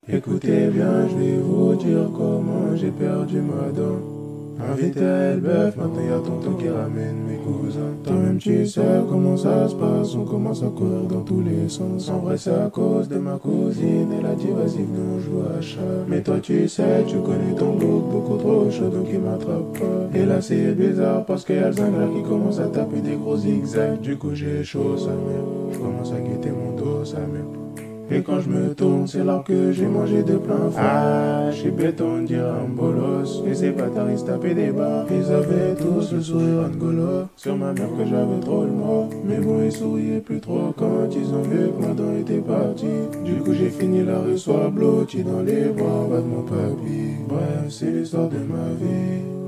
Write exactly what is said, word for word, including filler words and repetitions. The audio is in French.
Écoutez bien, je vais vous dire comment j'ai perdu ma dent. Invité à Elbeuf, maintenant y'a tonton qui ramène mes cousins. Toi-même tu sais comment ça se passe, on commence à courir dans tous les sens. En vrai c'est à cause de ma cousine, elle a dit vas-y venez on joue à chat. Mais toi tu sais, tu connais ton look beaucoup trop chaud donc il m'attrape pas. Et là c'est bizarre parce qu'il y a le zingler qui commence à taper des gros zigzags. Du coup j'ai chaud sa mère, je commence à guetter mon dos sa mère. Et quand je me tourne, c'est là que j'ai mangé de plein fouet. Ah, j'ai béton dire un bolos. Et ces bâtards ils se tapaient des barres. Ils avaient tous le sourire angolo. Sur ma mère que j'avais trop le mot. Mais bon, ils souriaient plus trop quand ils ont vu que ma dent était partie. Du coup, j'ai fini la rue soit blotti dans les bras, va de mon papy. Bref, c'est l'histoire de ma vie.